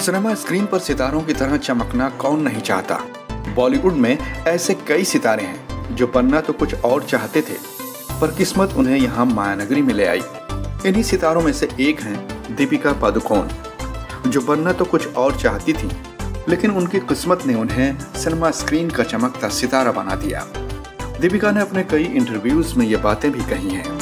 Cinema screen पर सितारों की तरह चमकना कौन नहीं चाहता। बॉलीवुड में ऐसे कई सितारे हैं जो बनना तो कुछ और चाहते थे, पर किस्मत उन्हें यहाँ मायानगरी में ले आई। इन्हीं सितारों में से एक हैं दीपिका पादुकोण, जो बनना तो कुछ और चाहती थी, लेकिन उनकी किस्मत ने उन्हें सिनेमा स्क्रीन का चमकता सितारा बना दिया। दीपिका ने अपने कई इंटरव्यूज में ये बातें भी कही हैं।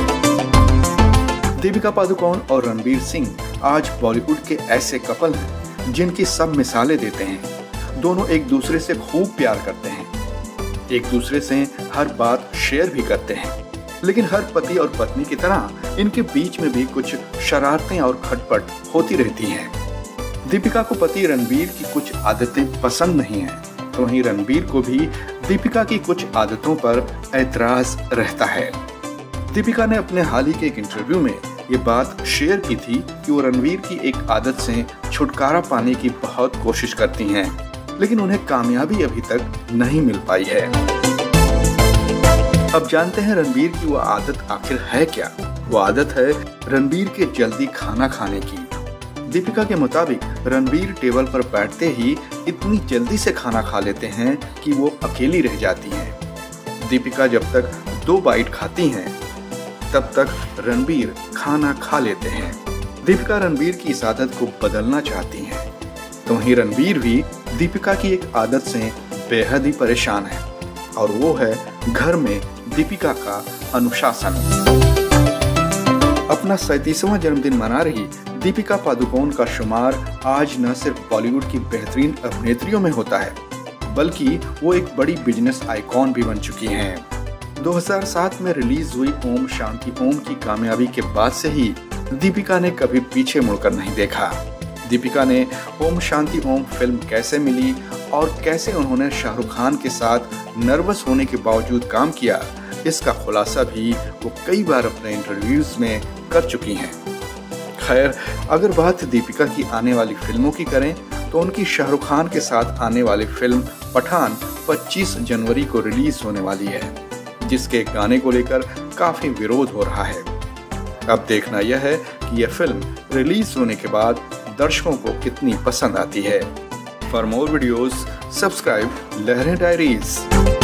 दीपिका पादुकोण और रणवीर सिंह आज बॉलीवुड के ऐसे कपल हैं जिनकी सब मिसालें देते हैं। दोनों एक दूसरे से खूब प्यार करते हैं, एक दूसरे से हर बात शेयर भी करते हैं, लेकिन हर पति और पत्नी की तरह इनके बीच में भी कुछ शरारतें और खटपट होती रहती हैं। दीपिका को पति रणवीर की कुछ आदतें पसंद नहीं हैं, तो वहीं रणवीर को भी दीपिका की कुछ आदतों पर ऐतराज रहता है। दीपिका ने अपने हाल ही के एक इंटरव्यू में ये बात शेयर की थी कि वो रणवीर की एक आदत से छुटकारा पाने की बहुत कोशिश करती हैं, लेकिन उन्हें कामयाबी अभी तक नहीं मिल पाई है। अब जानते हैं रणवीर की वो आदत आखिर है क्या। वो आदत है रणवीर के जल्दी खाना खाने की। दीपिका के मुताबिक रणवीर टेबल पर बैठते ही इतनी जल्दी से खाना खा लेते हैं कि वो अकेली रह जाती हैं। दीपिका जब तक 2 बाइट खाती हैं, तब तक रणवीर खाना खा लेते हैं। दीपिका रणवीर की इस आदत को बदलना चाहती हैं, तो वहीं रणवीर भी दीपिका की एक आदत से बेहद ही परेशान है, और वो है घर में दीपिका का अनुशासन। अपना 37वां जन्मदिन मना रही दीपिका पादुकोण का शुमार आज न सिर्फ बॉलीवुड की बेहतरीन अभिनेत्रियों में होता है, बल्कि वो एक बड़ी बिजनेस आइकॉन भी बन चुकी हैं। 2007 में रिलीज हुई ओम शांति ओम की कामयाबी के बाद से ही दीपिका ने कभी पीछे मुड़कर नहीं देखा। दीपिका ने ओम शांति ओम फिल्म कैसे मिली और कैसे उन्होंने शाहरुख खान के साथ नर्वस होने के बावजूद काम किया, इसका खुलासा भी वो कई बार अपने इंटरव्यूज में कर चुकी हैं। खैर, अगर बात दीपिका की आने वाली फिल्मों की करें तो उनकी शाहरुख खान के साथ आने वाली फिल्म पठान 25 जनवरी को रिलीज होने वाली है, जिसके गाने को लेकर काफी विरोध हो रहा है। अब देखना यह है कि यह फिल्म रिलीज होने के बाद दर्शकों को कितनी पसंद आती है। For more videos subscribe Lehren diaries.